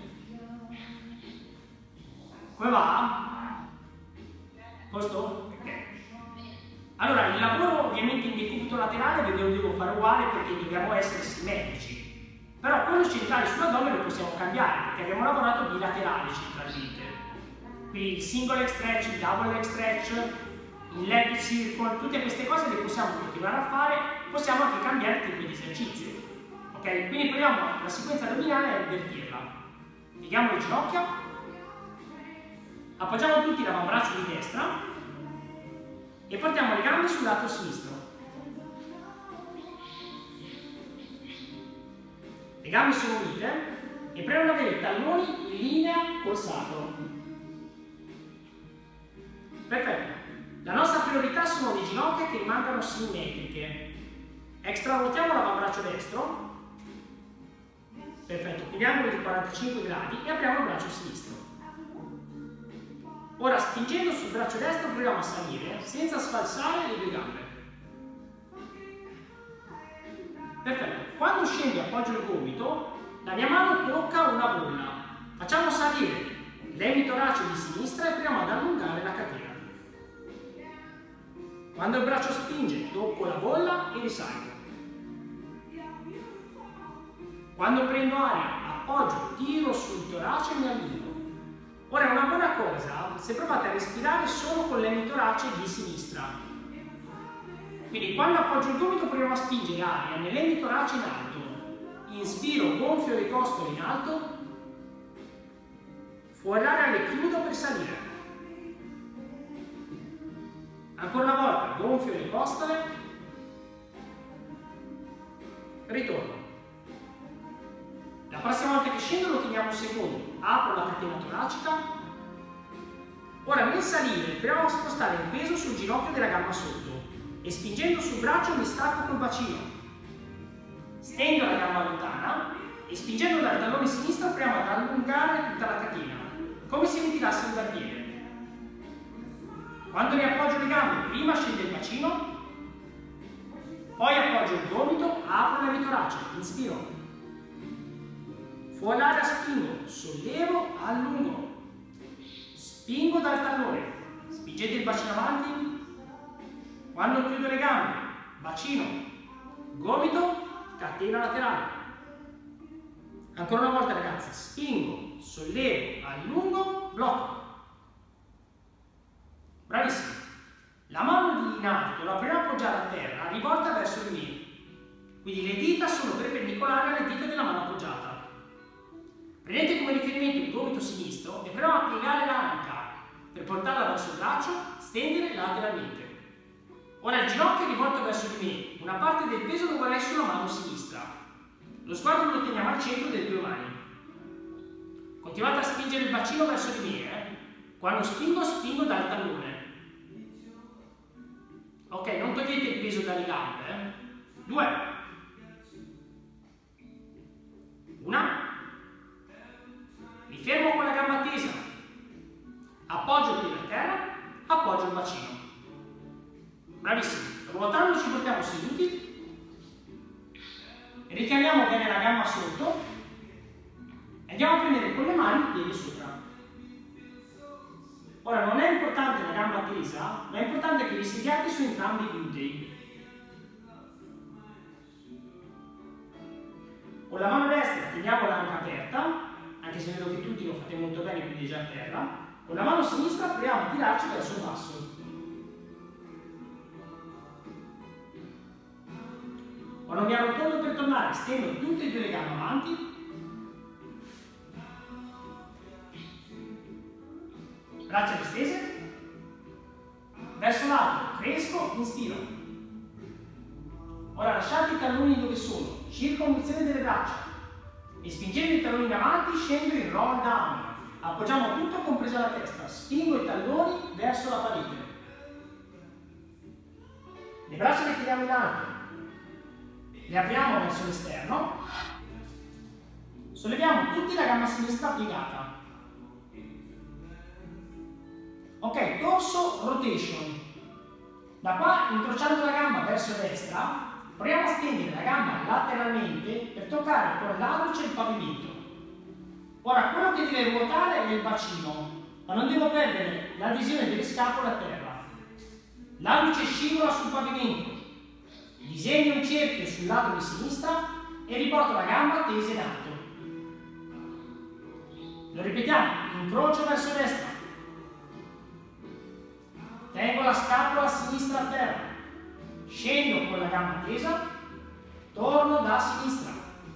Speaker 1: Come va? Posto? Ok. Allora, il lavoro ovviamente in decúbito laterale ve lo devo fare uguale perché dobbiamo essere simmetrici. Però quello centrale sull'addome lo possiamo cambiare perché abbiamo lavorato bilaterale centralmente. Quindi il single leg stretch, il double leg stretch, il leg circle, tutte queste cose le possiamo continuare a fare, possiamo anche cambiare il tipo di esercizio. Ok? Quindi proviamo la sequenza addominale a invertirla. Pieghiamo le ginocchia, appoggiamo tutti l'avambraccio di destra e portiamo le gambe sul lato sinistro. Le gambe sono unite e proviamo ad avere i talloni in linea col sacro. Perfetto. La nostra priorità sono le ginocchia che rimangano simmetriche. Extravoltiamo l'avambraccio destro. Perfetto, pieghiamolo di 45 gradi e apriamo il braccio sinistro. Ora, spingendo sul braccio destro, proviamo a salire senza sfalsare le due gambe. Perfetto. Quando scendo e appoggio il gomito, la mia mano tocca una bolla. Facciamo salire l'emitorace di sinistra e proviamo ad allungare la catena. Quando il braccio spinge, tocco la bolla e risalgo. Quando prendo aria, appoggio, tiro sul torace e mi allungo. Ora è una buona cosa se provate a respirare solo con l'emitorace di sinistra. Quindi quando appoggio il gomito proviamo a spingere aria nell'emitorace in alto. Inspiro, gonfio le costole in alto. Fuori l'aria le chiudo per salire. Ancora una volta, gonfio le costole. Ritorno. La prossima volta che scendo lo teniamo un secondo. Apro la catena toracica. Ora nel salire proviamo a spostare il peso sul ginocchio della gamba sotto e spingendo sul braccio mi stacco col bacino. Stendo la gamba lontana e spingendo dal tallone sinistro proviamo ad allungare tutta la catena, come se mi tirasse un barbiere. Quando riappoggio le gambe, prima scende il bacino, poi appoggio il gomito, apro l'emitorace, inspiro. Fuori l'aria spingo, sollevo, allungo. Spingo dal tallone, spingete il bacino avanti. Quando chiudo le gambe, bacino, gomito, catena laterale. Ancora una volta ragazzi, spingo, sollevo, allungo, blocco. Bravissimo. La mano in alto la proviamo a appoggiare a terra, rivolta verso di me. Quindi le dita sono perpendicolari alle dita della mano appoggiata. Prendete come riferimento il gomito sinistro e proviamo a piegare l'anca per portarla verso il braccio, stendere lateralmente. Ora il ginocchio è rivolto verso di me, una parte del peso lo vorrei sulla mano sinistra. Lo sguardo lo teniamo al centro delle due mani. Continuate a spingere il bacino verso di me. Quando spingo, spingo dal tallone. Ok, non togliete il peso dalle gambe. 2. 1. Mi fermo con la gamba tesa. Appoggio il piede a terra, appoggio il bacino. Bravissimo. Ruotando ci portiamo seduti. Richiamiamo bene la gamba sotto. E andiamo a prendere con le mani il piede sopra. Ora non è importante la gamba tesa, ma è importante che vi sediate su entrambi i glutei. Con la mano destra teniamo l'anca aperta, anche se vedo che tutti lo fate molto bene, quindi è già a terra. Con la mano sinistra proviamo a tirarci verso il basso. Quando mi arrotondo per tornare, stendo tutte e due le gambe avanti. Braccia distese. Verso l'alto, cresco, inspiro. Ora lasciate i talloni dove sono, circonvoluzione delle braccia. E spingendo i talloni in avanti, scendo in roll down. Appoggiamo tutto, compresa la testa. Spingo i talloni verso la parete. Le braccia le tiriamo in alto. le apriamo verso l'esterno, solleviamo tutti la gamba sinistra piegata. Ok, torso rotation. Da qua, incrociando la gamba verso destra, proviamo a stendere la gamba lateralmente per toccare con l'alluce il pavimento. Ora, quello che deve ruotare è il bacino, ma non devo perdere l'adesione delle scapole a terra. L'alluce scivola sul pavimento, disegno un cerchio sul lato di sinistra e riporto la gamba tesa in alto. Lo ripetiamo, incrocio verso destra. Tengo la scapola a sinistra a terra, scendo con la gamba tesa, torno da sinistra.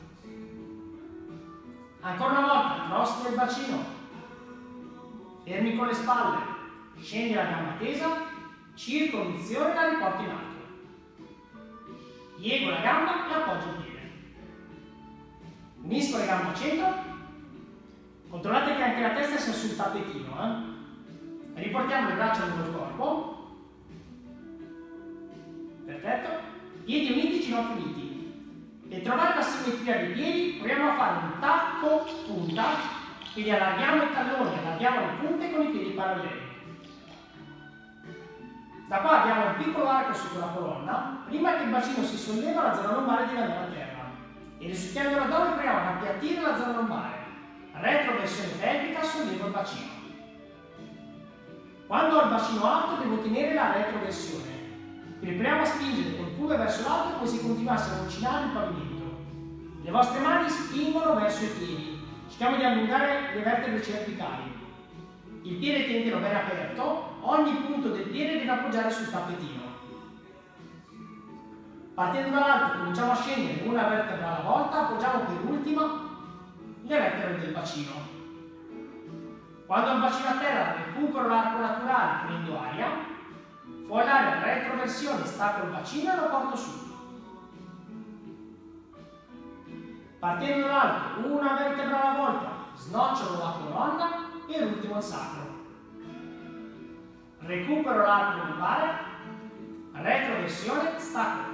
Speaker 1: Ancora una volta, cross del bacino, fermi con le spalle, scendi la gamba tesa, circonduzione e la riporto in alto. Piego la gamba e appoggio il piede. Unisco le gambe al centro, controllate che anche la testa sia sul tappetino. Riportiamo le braccia lungo il corpo. Perfetto. Piedi uniti, ginocchia uniti. Per trovare la simmetria dei piedi proviamo a fare un tacco punta, quindi allarghiamo i talloni, allarghiamo le punte con i piedi paralleli. Da qua abbiamo un piccolo arco sotto la colonna. Prima che il bacino si solleva, la zona lombare deve andare a terra. E risucchiando l'addome proviamo ad appiattire la zona lombare. Retroversione pelvica, sollevo il bacino. Quando ho il bacino alto devo tenere la retroversione. Quindi proviamo a spingere col pulme verso l'alto come se continuasse a avvicinare il pavimento. Le vostre mani spingono verso i piedi. Cerchiamo di allungare le vertebre cervicali. Il piede tenetelo ben aperto, ogni punto del piede deve appoggiare sul tappetino. Partendo dall'alto cominciamo a scendere una vertebra alla volta, appoggiamo per ultima le vertebre del bacino. Quando ho il bacino a terra recupero l'arco naturale, prendo aria, fuori l'aria, retroversione, stacco il bacino e lo porto su. Partendo dall'alto, una vertebra alla volta, snocciolo la colonna e l'ultimo il sacro. Recupero l'arco lombare, retroversione, stacco.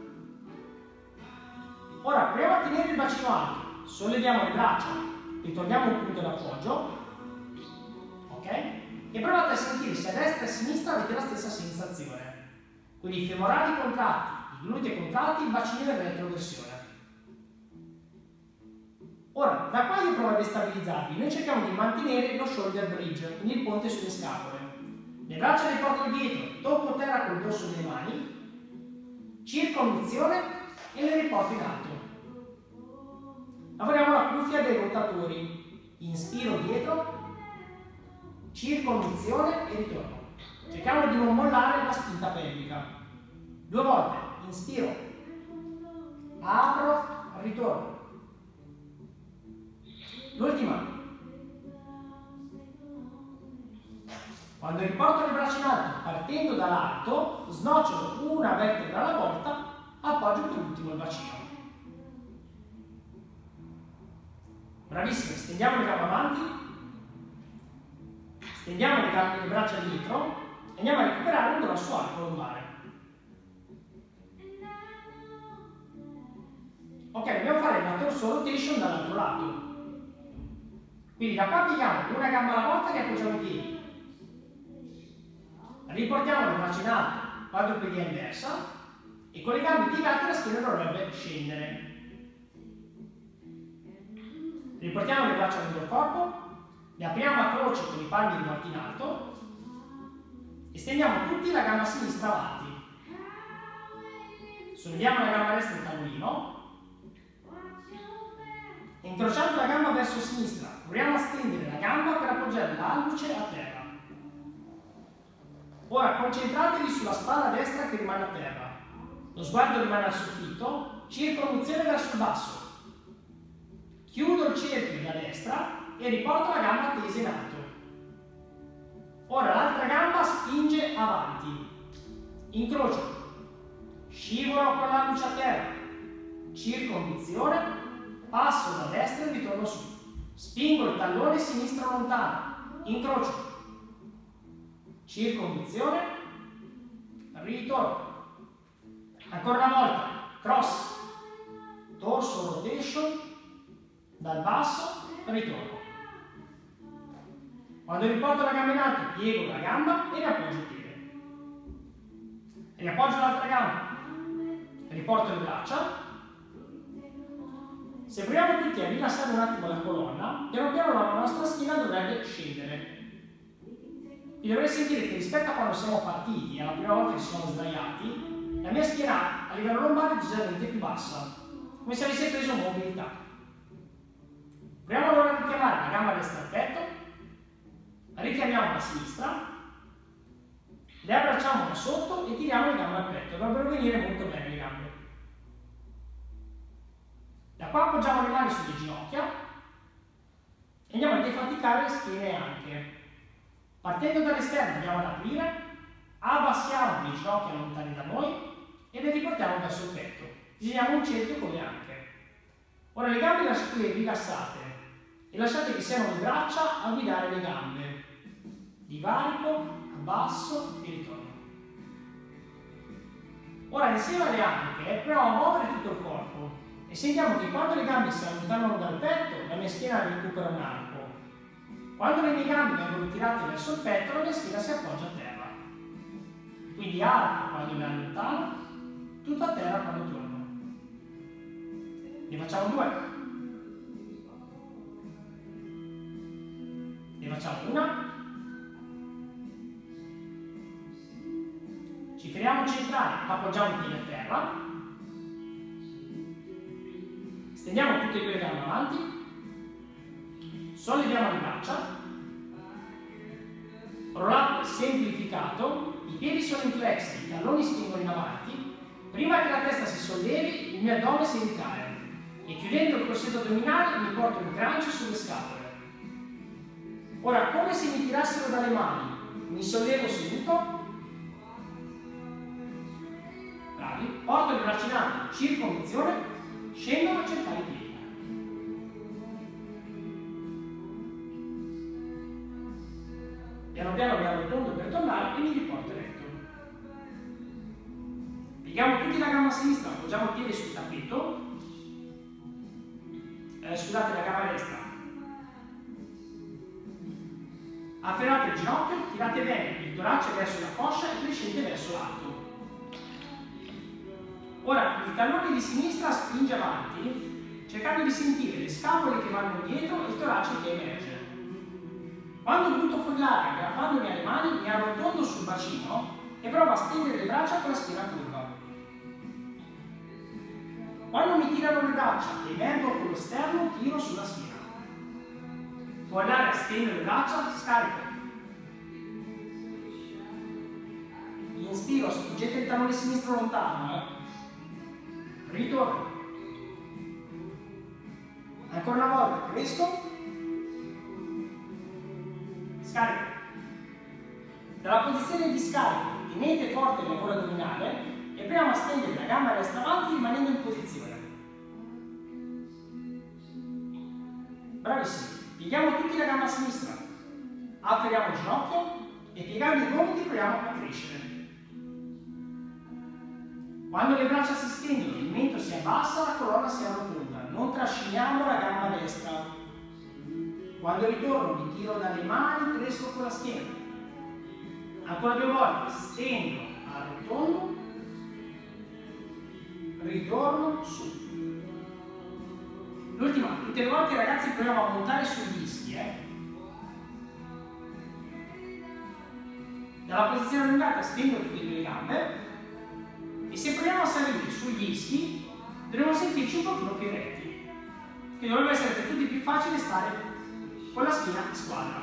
Speaker 1: Ora proviamo a tenere il bacino alto, solleviamo le braccia, ritorniamo un punto d'appoggio. Ok? E provate a sentire se a destra e a sinistra avete la stessa sensazione. Quindi i femorali contratti, i glutei contratti, il bacino in retroversione. Ora, da qua io provo a destabilizzarvi. Noi cerchiamo di mantenere lo shoulder bridge, quindi il ponte sulle scapole. Le braccia le porto dietro, tocco terra col dorso delle mani, circonduzione e le riporto in alto. Lavoriamo la cuffia dei rotatori. Inspiro dietro, circonduzione e ritorno. Cerchiamo di non mollare la spinta pelvica. 2 volte, inspiro, apro, ritorno. L'ultima. Quando riporto le braccia in alto, partendo dall'alto, snocciolo una vertebra alla volta, appoggio per ultimo il bacino. Bravissimo, stendiamo le gambe avanti, stendiamo le braccia dietro e andiamo a recuperare un grosso arco lombare. Ok, dobbiamo fare una torso rotation dall'altro lato. Quindi da qua pieghiamo una gamba alla volta e appoggiamo i piedi. Riportiamo le braccia in alto, quadrupede inversa e con le gambe piegate la schiena dovrebbe scendere. Riportiamo le braccia lungo il corpo, le apriamo a croce con i palmi rivolti in alto e stendiamo tutti la gamba sinistra avanti. Solleviamo la gamba destra il tavolino. Incrociando la gamba verso sinistra, proviamo a stendere la gamba per appoggiare l'alluce a terra. Ora concentratevi sulla spalla destra che rimane a terra. Lo sguardo rimane al soffitto, circonduzione verso il basso. Chiudo il cerchio da destra e riporto la gamba tesa in alto. Ora l'altra gamba spinge avanti. Incrocio. Scivolo con l'alluce a terra. Circonduzione. Passo da destra e ritorno su. Spingo il tallone sinistro lontano. Incrocio. Circonduzione. Ritorno. Ancora una volta. Cross. torso rotation, dal basso, ritorno. Quando riporto la gamba in alto, piego la gamba e riappoggio il piede. Riappoggio l'altra gamba, riporto le braccia. Se proviamo tutti a rilassare un attimo la colonna, piano piano la nostra schiena dovrebbe scendere. Vi dovrei sentire che rispetto a quando siamo partiti, alla prima volta che ci siamo sdraiati, la mia schiena a livello lombare è decisamente più bassa, come se avesse preso mobilità. Proviamo allora a richiamare la gamba destra al petto, richiamiamo la sinistra, le abbracciamo da sotto e tiriamo le gambe al petto, dovrebbero venire molto bene le gambe. Da qua appoggiamo le mani sulle ginocchia e andiamo a defaticare le schiene anche. Partendo dall'esterno andiamo ad aprire, abbassiamo le ginocchia lontane da noi e le riportiamo verso il petto. Disegniamo un cerchio con le anche. Ora le gambe lasciatele rilassate e lasciate che siano le braccia a guidare le gambe. Di varico, abbasso e ritorno. Ora insieme alle anche proviamo a muovere tutto il corpo e sentiamo che quando le gambe si allontanano dal petto la mia schiena recupera un arco. Quando le mie gambe vengono tirate verso il petto, la mia schiena si appoggia a terra. Quindi arco quando mi allontano, tutto a terra quando torno. Ne facciamo due. Ne facciamo una. Ci fermiamo centrali, appoggiamo il piede a terra. Stendiamo tutte e due le gambe avanti. Solleviamo le braccia, roll-up semplificato, i piedi sono in flex, i talloni spingono in avanti, prima che la testa si sollevi il mio addome si ritrae e chiudendo il corsetto addominale mi porto il crunch sulle scapole. Ora, come se mi tirassero dalle mani, mi sollevo seduto, bravi, porto le braccia in alto, circonvoluzione, scendo a cercare i piedi. Piano piano mi arrotondo per tornare e mi riporto eretto. Pieghiamo tutti la gamba sinistra, appoggiamo il piede sul tappeto, scusate la gamba destra. Afferrate il ginocchio, tirate bene il torace verso la coscia e crescete verso l'alto. Ora il tallone di sinistra spinge avanti, cercando di sentire le scapole che vanno indietro e il torace che emerge. Quando butto fuori l'aria, aggrappandomi alle mani, mi arrotondo sul bacino e provo a stendere le braccia con la schiena curva. Quando mi tirano le braccia e emergo con lo sterno, tiro sulla schiena. Fuori l'aria, stendo le braccia, scarico. Inspiro, spingete il tallone sinistro lontano. Ritorno. Ancora una volta, cresco. Scarico. Dalla posizione di scarico tenete forte il lavoro addominale e proviamo a stendere la gamba destra avanti rimanendo in posizione. Bravissimi. Pieghiamo tutti la gamba sinistra, afferriamo il ginocchio e piegando i gomiti proviamo a crescere. Quando le braccia si stendono, il mento si abbassa, la colonna si arrotonda. Non trasciniamo la gamba destra. Quando ritorno mi tiro dalle mani, cresco con la schiena. Ancora due volte, stendo, arrotondo, ritorno, su. L'ultima, tutte le volte ragazzi proviamo a montare sugli ischi. Dalla posizione allungata stendo tutte le gambe e se proviamo a salire sugli ischi dovremo sentirci un pochino più retti. Quindi dovrebbe essere per tutti più facile stare con la schiena in squadra.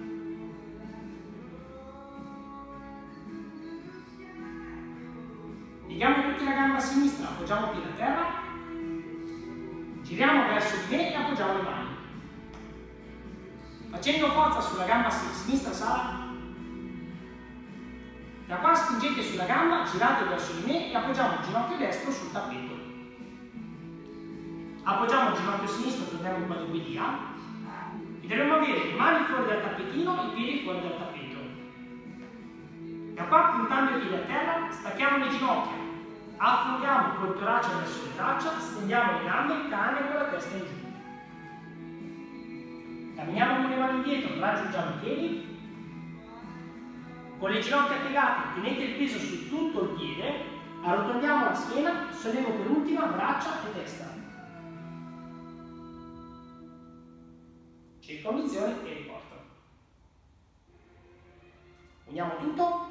Speaker 1: Pieghiamo tutti la gamba a sinistra, appoggiamo il piede a terra, giriamo verso di me e appoggiamo le mani. Facendo forza sulla gamba sinistra, Sara. Da qua spingete sulla gamba, girate verso di me e appoggiamo il ginocchio destro sul tappeto. Appoggiamo il ginocchio sinistro, torniamo in quadrupedia. E dovremmo avere le mani fuori dal tappetino e i piedi fuori dal tappeto. Da qua, puntando i piedi a terra, stacchiamo le ginocchia, affondiamo col torace verso le braccia, stendiamo le gambe, cane con la testa in giù. Camminiamo con le mani indietro, raggiungiamo i piedi. Con le ginocchia piegate, tenete il peso su tutto il piede, arrotondiamo la schiena, sollevo per ultima braccia e testa. Circonduzione e riporto. Uniamo tutto.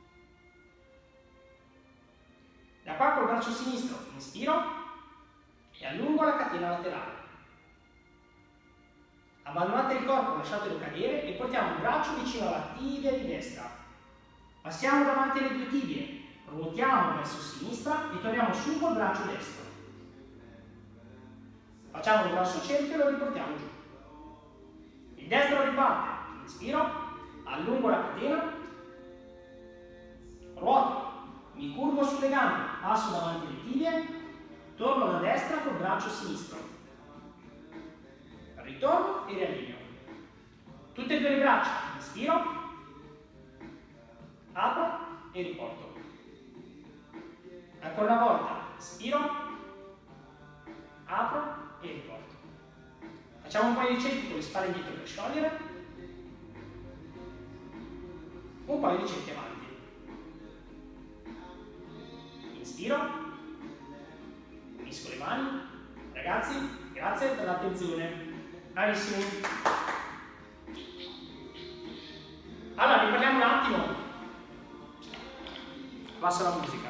Speaker 1: Da qua col braccio sinistro inspiro e allungo la catena laterale. Abbandonate il corpo, lasciatelo cadere e portiamo il braccio vicino alla tibia di destra. Passiamo davanti alle due tibie, ruotiamo verso sinistra e torniamo su col braccio destro. Facciamo un grosso cerchio e lo riportiamo giù. Il destro riparte, inspiro, allungo la catena, ruoto, mi curvo sulle gambe, passo davanti alle tibie, torno da destra col braccio sinistro. Ritorno e riallineo. Tutte e due le braccia, inspiro, apro e riporto. Ancora una volta, inspiro, apro e riporto. Facciamo un paio di cerchi con le spalle indietro per sciogliere, un paio di cerchi avanti. Inspiro, unisco le mani. Ragazzi, grazie per l'attenzione. Bravissimi. Allora, riparliamo un attimo. Passo la musica.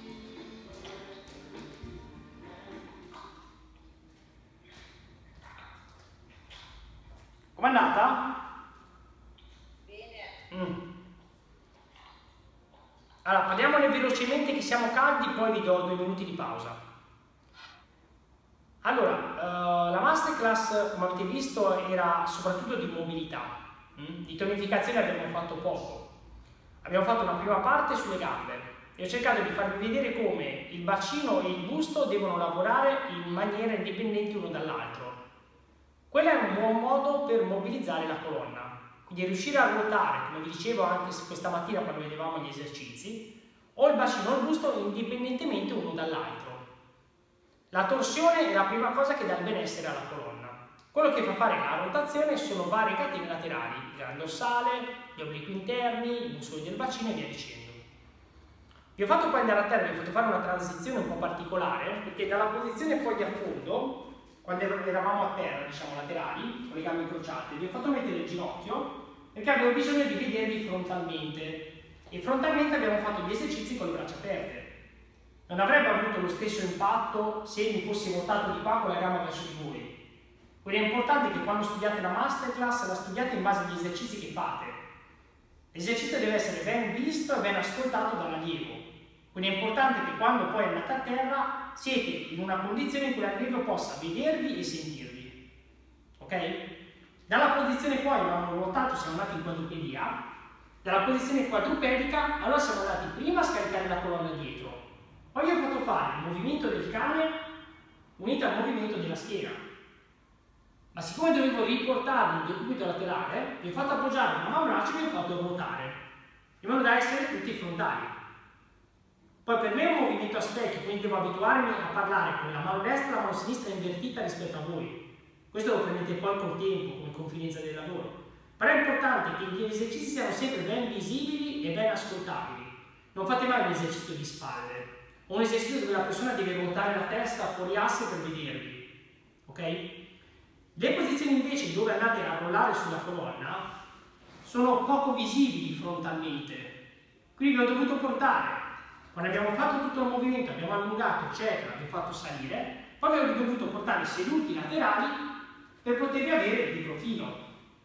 Speaker 1: Com'è andata? Bene. Allora, parliamone velocemente che siamo caldi, poi vi do 2 minuti di pausa. Allora, la masterclass, come avete visto, era soprattutto di mobilità. Di tonificazione abbiamo fatto poco. Abbiamo fatto una prima parte sulle gambe e ho cercato di farvi vedere come il bacino e il busto devono lavorare in maniera indipendente uno dall'altro. Quello è un buon modo per mobilizzare la colonna. Quindi riuscire a ruotare, come vi dicevo anche questa mattina quando vedevamo gli esercizi, o il bacino o il busto indipendentemente uno dall'altro. La torsione è la prima cosa che dà il benessere alla colonna. Quello che fa fare la rotazione sono varie catene laterali, il grano dorsale, gli obliqui interni, i muscoli del bacino e via dicendo. Vi ho fatto poi andare a terra, vi ho fatto fare una transizione un po' particolare, perché dalla posizione poi di affondo, quando eravamo a terra, diciamo laterali, con le gambe incrociate, vi ho fatto mettere il ginocchio, perché avevo bisogno di vedervi frontalmente. E frontalmente abbiamo fatto gli esercizi con le braccia aperte. Non avrebbe avuto lo stesso impatto se mi fossi voltato di qua con la gamba verso di voi. Quindi è importante che quando studiate la masterclass la studiate in base agli esercizi che fate. L'esercizio deve essere ben visto e ben ascoltato dall'allievo. Quindi è importante che quando poi andate a terra siete in una condizione in cui l'allievo possa vedervi e sentirvi. Ok? Dalla posizione poi abbiamo ruotato, siamo andati in quadrupedia. Dalla posizione quadrupedica allora siamo andati prima a scaricare la colonna dietro. Poi vi ho fatto fare il movimento del cane unito al movimento della schiena. Ma siccome dovevo riportarvi il decubito laterale, vi ho fatto appoggiare un avambraccio e vi ho fatto ruotare, in modo da essere tutti frontali. Poi per me è un movimento a specchio, quindi devo abituarmi a parlare con la mano destra e la mano sinistra invertita rispetto a voi. Questo lo prendete poi col tempo, come confidenza del lavoro. Però è importante che gli esercizi siano sempre ben visibili e ben ascoltabili. Non fate mai un esercizio di spalle, o un esercizio dove la persona deve ruotare la testa fuori asse per vedervi. Ok? Le posizioni invece dove andate a rollare sulla colonna sono poco visibili frontalmente. Quindi vi ho dovuto portare, quando abbiamo fatto tutto il movimento, abbiamo allungato, eccetera, abbiamo fatto salire, poi vi ho dovuto portare seduti laterali per potervi avere di profilo.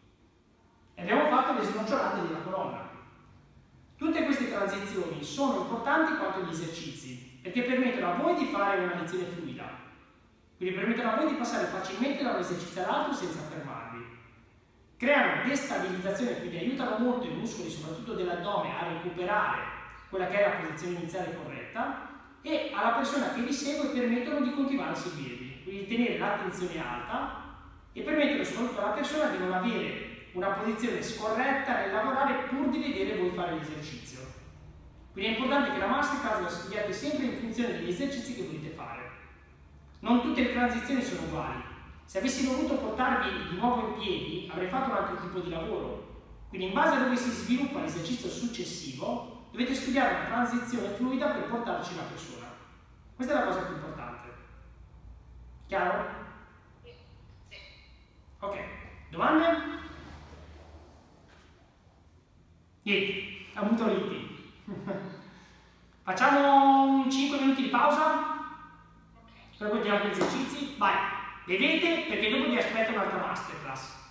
Speaker 1: E abbiamo fatto le snocciolate della colonna. Tutte queste transizioni sono importanti quanto gli esercizi, perché permettono a voi di fare una lezione fluida. Quindi permettono a voi di passare facilmente da un esercizio all'altro senza fermarvi. Creano destabilizzazione, quindi aiutano molto i muscoli, soprattutto dell'addome, a recuperare quella che è la posizione iniziale corretta, e alla persona che vi segue permettono di continuare a seguirvi, quindi di tenere l'attenzione alta, e permettono soprattutto alla persona di non avere una posizione scorretta nel lavorare pur di vedere voi fare l'esercizio. Quindi è importante che la masterclass la studiate sempre in funzione funzione degli esercizi che volete fare. Non tutte le transizioni sono uguali. Se avessi dovuto portarvi di nuovo in piedi, avrei fatto un altro tipo di lavoro. Quindi in base a dove si sviluppa l'esercizio successivo, dovete studiare una transizione fluida per portarci la persona. Questa è la cosa più importante. Chiaro?
Speaker 2: Sì.
Speaker 1: Ok. Domande? Niente, ammutoliti. Facciamo 5 minuti di pausa? Poi continuiamo con gli esercizi. Vai, bevete perché dopo vi aspetta un'altra masterclass.